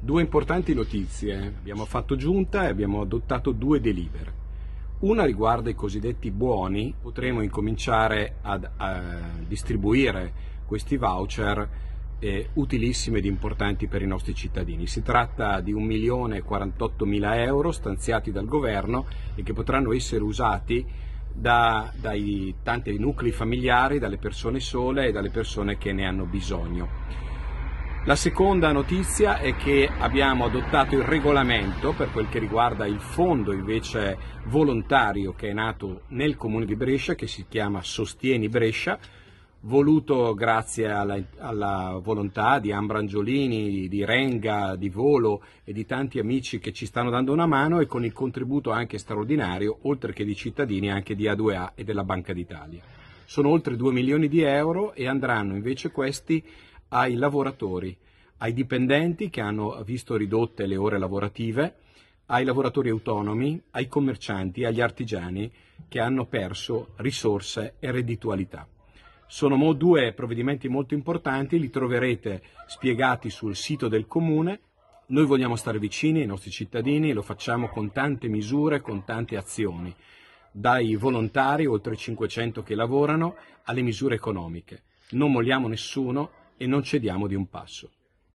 Due importanti notizie. Abbiamo fatto giunta e abbiamo adottato due delibere. Una riguarda i cosiddetti buoni. Potremo incominciare a distribuire questi voucher utilissimi ed importanti per i nostri cittadini. Si tratta di 1.048.000 euro stanziati dal governo e che potranno essere usati dai tanti nuclei familiari, dalle persone sole e dalle persone che ne hanno bisogno. La seconda notizia è che abbiamo adottato il regolamento per quel che riguarda il fondo invece volontario che è nato nel Comune di Brescia, che si chiama Sostieni Brescia, voluto grazie alla volontà di Ambrangiolini, di Renga, di Volo e di tanti amici che ci stanno dando una mano, e con il contributo anche straordinario, oltre che di cittadini, anche di A2A e della Banca d'Italia. Sono oltre 2 milioni di euro e andranno invece questi ai lavoratori, ai dipendenti che hanno visto ridotte le ore lavorative, ai lavoratori autonomi, ai commercianti, agli artigiani che hanno perso risorse e redditualità. Sono due provvedimenti molto importanti, li troverete spiegati sul sito del Comune. Noi vogliamo stare vicini ai nostri cittadini e lo facciamo con tante misure, con tante azioni, dai volontari, oltre 500 che lavorano, alle misure economiche. Non molliamo nessuno e non cediamo di un passo.